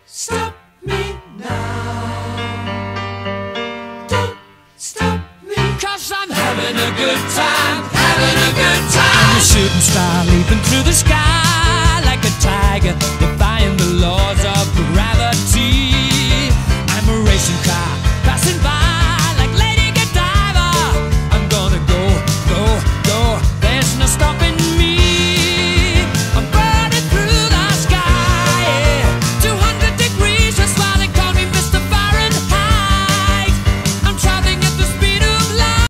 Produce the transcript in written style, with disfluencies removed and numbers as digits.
stop me now. Don't stop me, 'cause I'm having a good time, having a good time. I'm a shooting star leaping